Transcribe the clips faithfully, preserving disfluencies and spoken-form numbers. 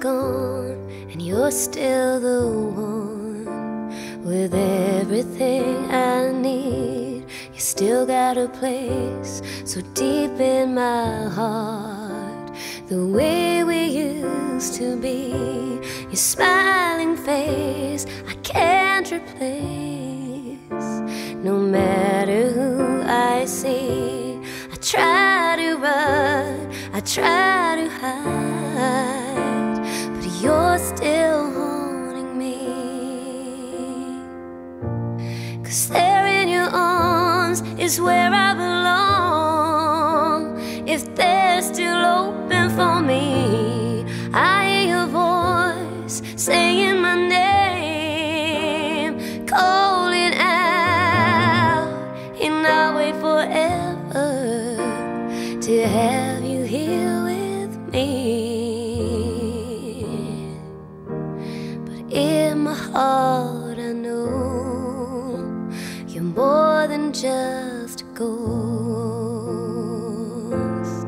gone and you're still the one with everything I need. You still got a place so deep in my heart, the way we used to be. Your smiling face I can't replace. No matter who I see, I try to run, I try to hide, but you're still haunting me. 'Cause there in your arms is where I belong. If they're still open for me, I hear your voice saying my name, calling out, and I'll wait forever to have you here with me. But in my heart I know you're more than just a ghost.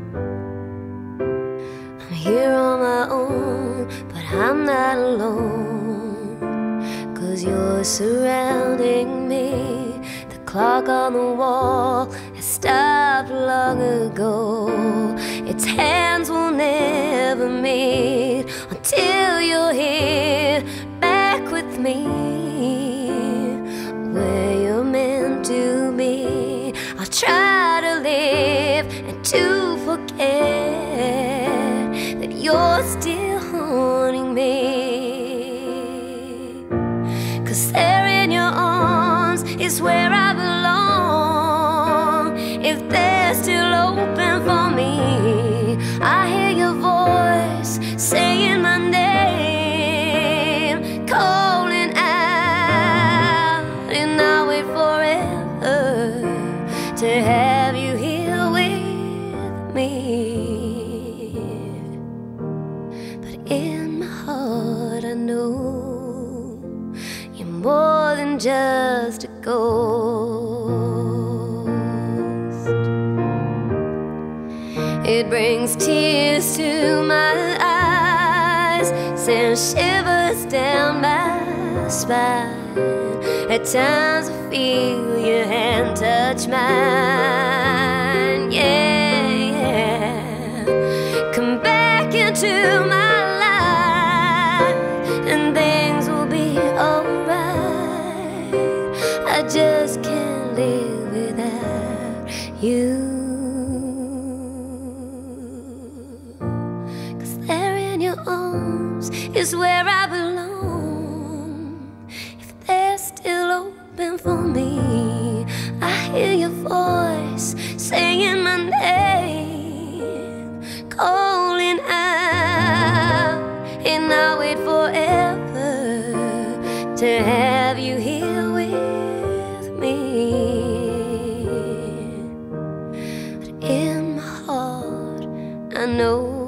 I'm here on my own, but I'm not alone, 'cause you're surrounding me. The clock on the wall has stopped long ago. Its hands will never meet until you're here back with me, where you're meant to be. I'll try to live and to forget that you're still haunting me. 'Cause there in your arms is where I belong. If they're still open for me, I hear your voice saying my name, calling out, and I'll wait forever to have you here with me. But in my heart I know you're more than just a ghost. It brings tears to my eyes, sends shivers down my spine. At times I feel your hand touch mine. Yeah, yeah. Come back into my life and things will be alright. I just can't live without you. 'Cause there in your arms is where I belong. If they're still open for me, I hear your voice saying my name, calling out, and I'll wait forever to have you here with me. But in my heart I know